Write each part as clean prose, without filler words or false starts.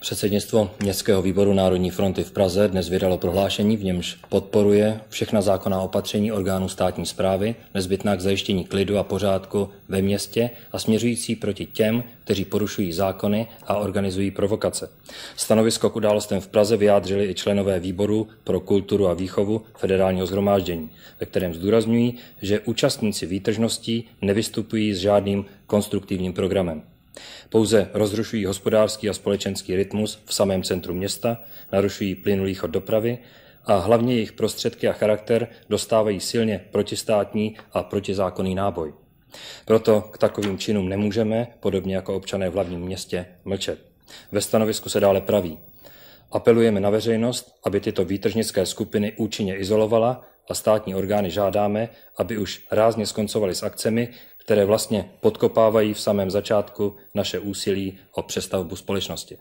Předsednictvo Městského výboru Národní fronty v Praze dnes vydalo prohlášení, v němž podporuje všechna zákonná opatření orgánů státní správy nezbytná k zajištění klidu a pořádku ve městě a směřující proti těm, kteří porušují zákony a organizují provokace. Stanovisko k událostem v Praze vyjádřili i členové výboru pro kulturu a výchovu Federálního shromáždění, ve kterém zdůrazňují, že účastníci výtržností nevystupují s žádným konstruktivním programem. Pouze rozrušují hospodářský a společenský rytmus v samém centru města, narušují plynulý chod dopravy a hlavně jejich prostředky a charakter dostávají silně protistátní a protizákonný náboj. Proto k takovým činům nemůžeme, podobně jako občané v hlavním městě, mlčet. Ve stanovisku se dále praví: apelujeme na veřejnost, aby tyto výtržnické skupiny účinně izolovala a státní orgány žádáme, aby už rázně skoncovali s akcemi, které vlastně podkopávají v samém začátku naše úsilí o přestavbu společnosti.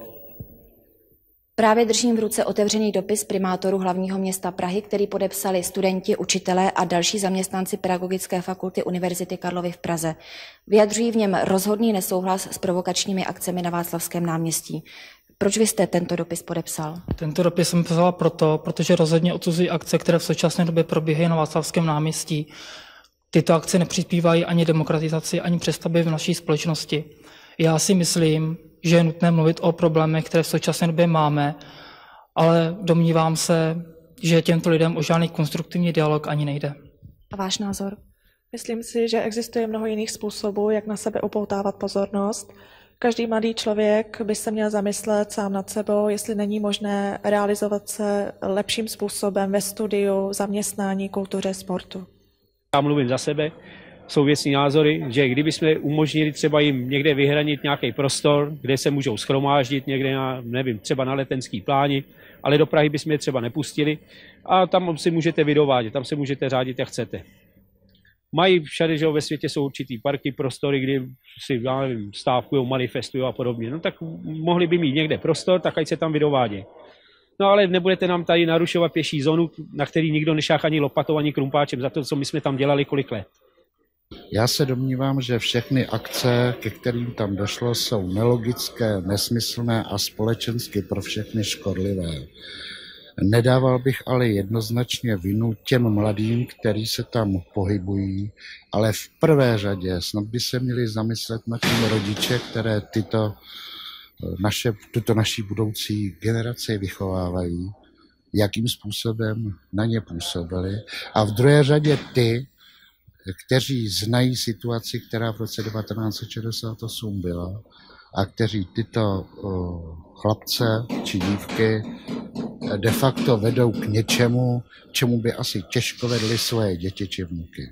Právě držím v ruce otevřený dopis primátoru hlavního města Prahy, který podepsali studenti, učitelé a další zaměstnanci Pedagogické fakulty Univerzity Karlovy v Praze. Vyjadřují v něm rozhodný nesouhlas s provokačními akcemi na Václavském náměstí. Proč vy jste tento dopis podepsal? Tento dopis jsem psala protože rozhodně odsuzují akce, které v současné době probíhají na Václavském náměstí. Tyto akce nepřispívají ani demokratizaci, ani přestavbě v naší společnosti. Já si myslím, že je nutné mluvit o problémech, které v současné době máme, ale domnívám se, že těmto lidem o žádný konstruktivní dialog ani nejde. A váš názor? Myslím si, že existuje mnoho jiných způsobů, jak na sebe upoutávat pozornost. Každý mladý člověk by se měl zamyslet sám nad sebou, jestli není možné realizovat se lepším způsobem ve studiu, zaměstnání, kultuře, sportu. Já mluvím za sebe, jsou věcní názory, že kdybychom umožnili třeba jim někde vyhranit nějaký prostor, kde se můžou shromáždit, někde třeba na letenský pláni, ale do Prahy bychom je třeba nepustili a tam si můžete vydovádět, tam se můžete řádit, jak chcete. Mají všade, že ve světě jsou určitý parky, prostory, kdy si stávkují, manifestují a podobně. No tak mohli by mít někde prostor, tak ať se tam vydovádí. No ale nebudete nám tady narušovat pěší zónu, na který nikdo nešáhl ani lopatou, ani krumpáčem za to, co my jsme tam dělali kolik let. Já se domnívám, že všechny akce, ke kterým tam došlo, jsou nelogické, nesmyslné a společensky pro všechny škodlivé. Nedával bych ale jednoznačně vinu těm mladým, kteří se tam pohybují, ale v prvé řadě snad by se měli zamyslet nad tím rodiče, které tuto naší budoucí generaci vychovávají, jakým způsobem na ně působili. A v druhé řadě ty, kteří znají situaci, která v roce 1968 byla a kteří tyto chlapce či dívky de facto vedou k něčemu, čemu by asi těžko vedli svoje děti či vnuky.